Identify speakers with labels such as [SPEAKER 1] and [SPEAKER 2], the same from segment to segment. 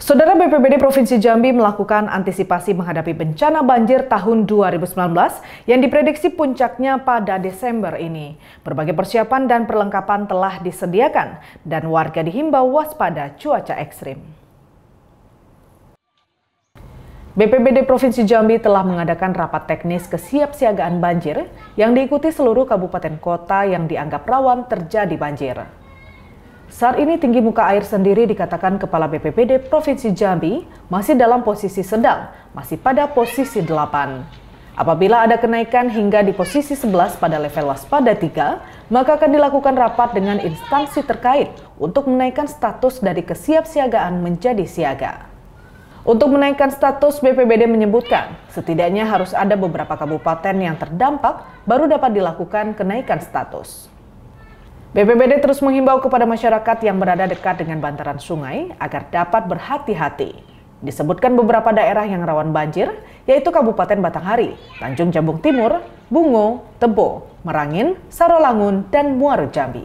[SPEAKER 1] Saudara, BPBD Provinsi Jambi melakukan antisipasi menghadapi bencana banjir tahun 2019 yang diprediksi puncaknya pada Desember ini. Berbagai persiapan dan perlengkapan telah disediakan dan warga dihimbau waspada cuaca ekstrim. BPBD Provinsi Jambi telah mengadakan rapat teknis kesiapsiagaan banjir yang diikuti seluruh kabupaten kota yang dianggap rawan terjadi banjir. Saat ini tinggi muka air sendiri dikatakan Kepala BPBD Provinsi Jambi masih dalam posisi sedang, masih pada posisi 8. Apabila ada kenaikan hingga di posisi 11 pada level waspada 3, maka akan dilakukan rapat dengan instansi terkait untuk menaikkan status dari kesiapsiagaan menjadi siaga. Untuk menaikkan status, BPBD menyebutkan setidaknya harus ada beberapa kabupaten yang terdampak baru dapat dilakukan kenaikan status. BPBD terus menghimbau kepada masyarakat yang berada dekat dengan bantaran sungai agar dapat berhati-hati. Disebutkan beberapa daerah yang rawan banjir, yaitu Kabupaten Batanghari, Tanjung Jambung Timur, Bungo, Tebo, Merangin, Sarolangun, dan Muaro Jambi.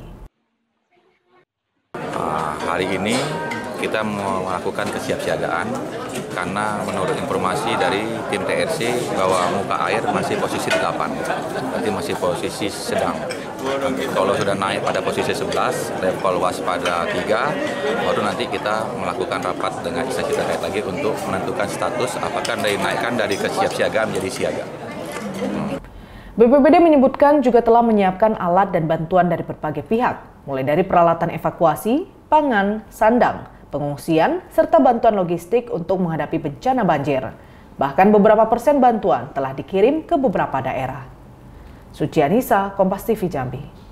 [SPEAKER 2] Hari ini kita melakukan kesiapsiagaan karena menurut informasi dari tim TRC bahwa muka air masih posisi 8, berarti masih posisi sedang. Kalau sudah naik pada posisi 11, level waspada 3, baru nanti kita melakukan rapat dengan instansi terkait lagi untuk menentukan status apakah dinaikkan dari kesiapsiagaan menjadi siaga.
[SPEAKER 1] BPBD menyebutkan juga telah menyiapkan alat dan bantuan dari berbagai pihak, mulai dari peralatan evakuasi, pangan, sandang, pengungsian, serta bantuan logistik untuk menghadapi bencana banjir. Bahkan beberapa persen bantuan telah dikirim ke beberapa daerah. Sucianisa, Kompas TV Jambi.